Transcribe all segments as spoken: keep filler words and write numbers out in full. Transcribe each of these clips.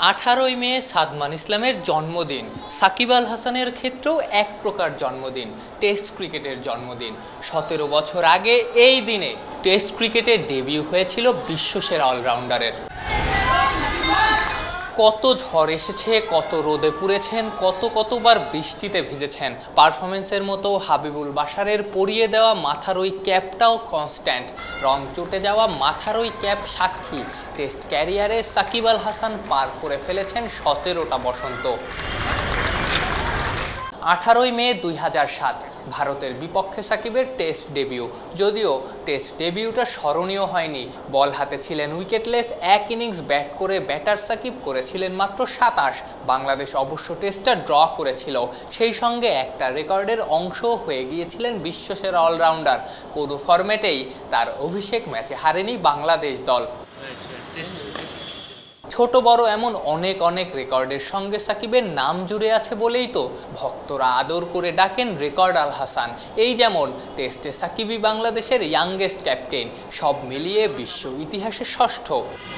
আঠারোই মে সাদমান ইসলামের জন্মদিন। সাকিব আল হাসানের ক্ষেত্রেও এক প্রকার জন্মদিন, টেস্ট ক্রিকেটের জন্মদিন। সতেরো বছর আগে এই দিনে টেস্ট ক্রিকেটে ডেবিউ হয়েছিল বিশ্বসেরা অলরাউন্ডারের। কত ঝড় এসেছে, কত রোদে পুড়েছেন, কত কতবার বৃষ্টিতে ভিজেছেন। পারফরমেন্সের মতো হাবিবুল বাশারের পরিয়ে দেওয়া মাথার ওই ক্যাপটাও কনস্ট্যান্ট। রং চটে যাওয়া মাথার ওই ক্যাপ সাক্ষী টেস্ট ক্যারিয়ারে সাকিব আল হাসান পার করে ফেলেছেন সতেরোটা বসন্ত। আঠারোই মে দুই হাজার সাত ভারতের বিপক্ষে সাকিবের টেস্ট ডেবিউ। যদিও টেস্ট ডেবিউটা স্মরণীয় হয়নি, বল হাতে ছিলেন উইকেটলেস। এক ইনিংস ব্যাট করে ব্যাটার সাকিব করেছিলেন মাত্র সাতাশ। বাংলাদেশ অবশ্য টেস্টটা ড্র করেছিল, সেই সঙ্গে একটা রেকর্ডের অংশ হয়ে গিয়েছিলেন বিশ্বসেরা অলরাউন্ডার। কোনো ফরম্যাটেই তার অভিষেক ম্যাচে হারেনি বাংলাদেশ দল। ছোট বড় এমন অনেক অনেক রেকর্ডের সঙ্গে সাকিবের নাম জুড়ে আছে বলেই তো ভক্তরা আদর করে ডাকেন রেকর্ড আল হাসান। এই যেমন টেস্টে সাকিবই বাংলাদেশের ইয়াংগেস্ট ক্যাপ্টেন, সব মিলিয়ে বিশ্ব ইতিহাসে ষষ্ঠ।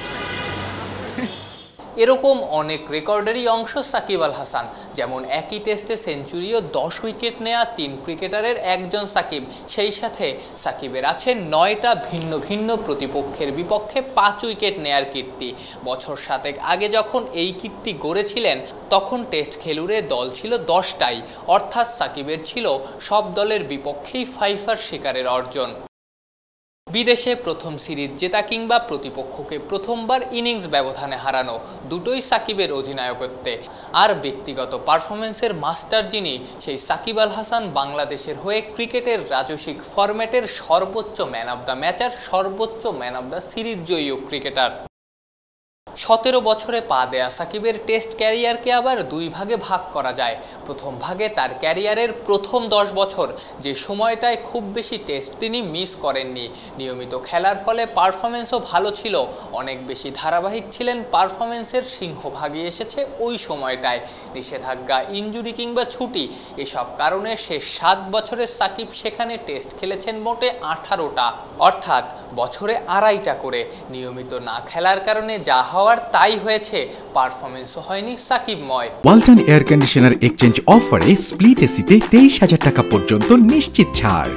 এরকম অনেক রেকর্ডেরই অংশ সাকিব আল হাসান। যেমন একই টেস্টে সেঞ্চুরি ও দশ উইকেট নেয়া তিন ক্রিকেটারের একজন সাকিব। সেই সাথে সাকিবের আছে নয়টা ভিন্ন ভিন্ন প্রতিপক্ষের বিপক্ষে পাঁচ উইকেট নেয়ার কীর্তি। বছর সাতেক আগে যখন এই কীর্তি গড়েছিলেন তখন টেস্ট খেলুড়ে দল ছিল দশটাই, অর্থাৎ সাকিবের ছিল সব দলের বিপক্ষেই ফাইফার শিকারের অর্জন। বিদেশে প্রথম সিরিজ জেতা কিংবা প্রতিপক্ষকে প্রথমবার ইনিংস ব্যবধানে হারানো, দুটোই সাকিবের অধিনায়কত্বে। আর ব্যক্তিগত পারফরমেন্সের মাস্টার যিনি, সেই সাকিব আল হাসান বাংলাদেশের হয়ে ক্রিকেটের রাজসিক ফরম্যাটের সর্বোচ্চ ম্যান অব দ্য ম্যাচ আর সর্বোচ্চ ম্যান অব দ্য সিরিজ জয়ী ক্রিকেটার। সতেরো বছরে পা দেয়া সাকিবের টেস্ট ক্যারিয়ারকে আবার দুই ভাগে ভাগ করা যায়। প্রথম ভাগে তার ক্যারিয়ারের প্রথম দশ বছর, যে সময়টায় খুব বেশি টেস্ট তিনি মিস করেননি। নিয়মিত খেলার ফলে পারফরমেন্সও ভালো ছিল, অনেক বেশি ধারাবাহিক ছিলেন। পারফরমেন্সের সিংহভাগই এসেছে ওই সময়টায়। নিষেধাজ্ঞা, ইনজুরি কিংবা ছুটি, এসব কারণে শেষ সাত বছরে সাকিব সেখানে টেস্ট খেলেছেন মোটে আঠারোটা, অর্থাৎ বছরে আড়াইটা করে। নিয়মিত না খেলার কারণে যা হওয়ার তাই হয়েছে, পারফরমেন্সও হয়নি সাকিবময়। ওয়ালটন এয়ার কন্ডিশনার এক্সচেঞ্জ অফারে স্প্লিট এসিতে তেইশ হাজার টাকা পর্যন্ত নিশ্চিত ছাড়।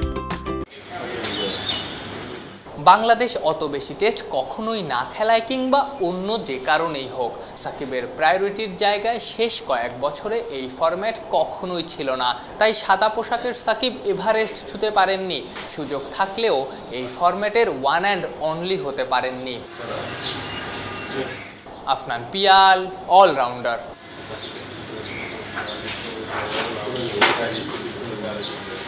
বাংলাদেশ অত বেশি টেস্ট কখনোই না খেলায় কিংবা অন্য যে কারণেই হোক, সাকিবের প্রায়োরিটির জায়গায় শেষ কয়েক বছরে এই ফরম্যাট কখনোই ছিল না। তাই সাদা পোশাকের সাকিব এভারেস্ট ছুঁতে পারেননি, সুযোগ থাকলেও এই ফরম্যাটের ওয়ান অ্যান্ড অনলি হতে পারেননি। আফনান পিয়াল, অলরাউন্ডার।